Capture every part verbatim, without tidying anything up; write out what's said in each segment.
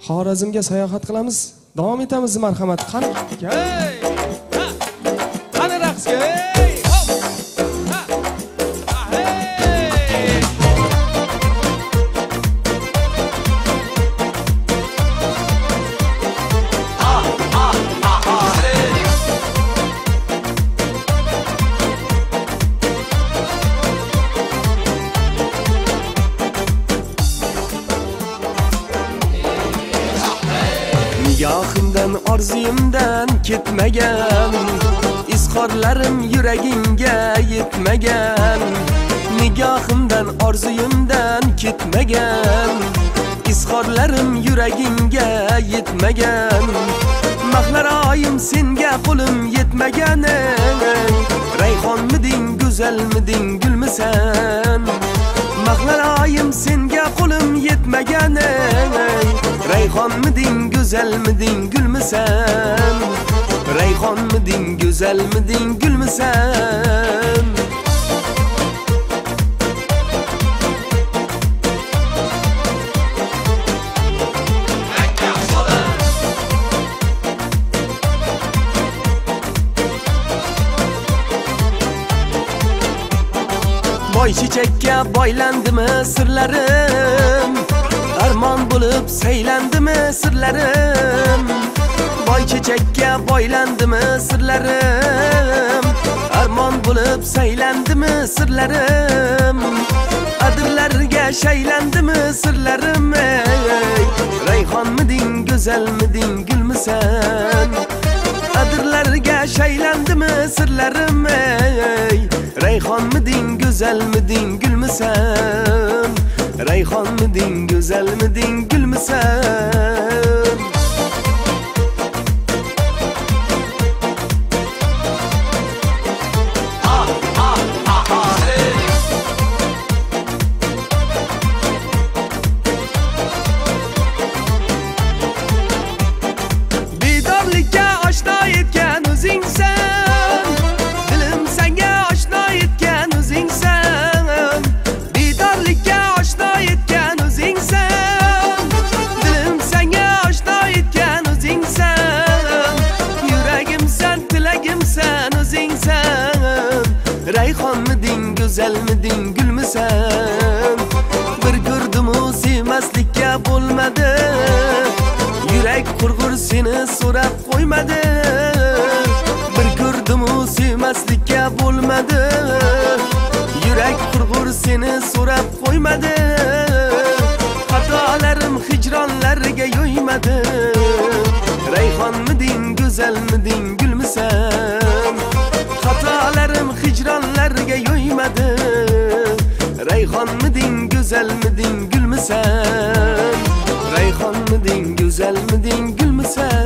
Xorazmga sayohat qilamiz. Davom etamiz, marhamat. Qani, hey! Ha! Qani raqsga, hey! Hop! Ha! Ha, hey! Ha, ha, ha, ha, hey! Nigohimdan orzuyimdan ketmagan, izhorlarim yuragingga yetmagan. Nigohimdan orzuyimdan ketmagan, izhorlarim yuragingga yetmagan. Mahlar-oyim senga qo'lim yetmagan. Rayhonmiding, go'zalmiding, gulmisan? Mahlar-oyim senga qo'lim yetmagan. Rayhonmiding, go'zalmiding, gulmisan? Rayhonmiding, go'zalmiding, gulmisan? Boy chechakka boylandimi sirlarim? Armon bo'lib saylandimi sirlarim? Boy chechakka boylandimi sirlarim? Armon bo'lib saylandimi sirlarim? Adirlarga shaylandimi sirlarim? Rayhonmiding, go'zalmiding, gulmisan? Adirlarga shaylandimi sirlarim? Rayhonmiding, go'zalmiding, gulmisan? Rayhonmiding, go'zalmiding, gulmisan? Ha, ha, ha, ha, hey! Bedorlikka oshno etgan o'zingsan, dilim senga oshno etgan o'zingsan. Bedorlikka oshno etgan o'zingsan, dilim senga oshno etgan o'zingsan. Yuragimsan, tilagimsan o'zingsan. Rayhonmiding, go'zalmiding, gulmisan? Bir ko'rdim-u sevmaslikka bo'lmadi. Yurak qurg'ur seni so'rab qo'ymadi. Bir ko'rdim-u sevmaslikka bo'lmadi. Yurak qurg'ur seni so'rab qo'ymadi. Xatolarim hijronlarga yo'ymadi. Rayhonmiding, go'zalmiding, gulmisan? Xatolarim hijronlarga yo'ymadi. Rayhonmiding, go'zalmiding, gulmisan? Rayhonmiding, go'zalmiding, gulmisan?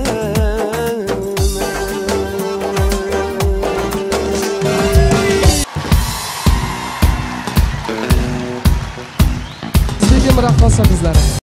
Sizga raqqosa qizlar.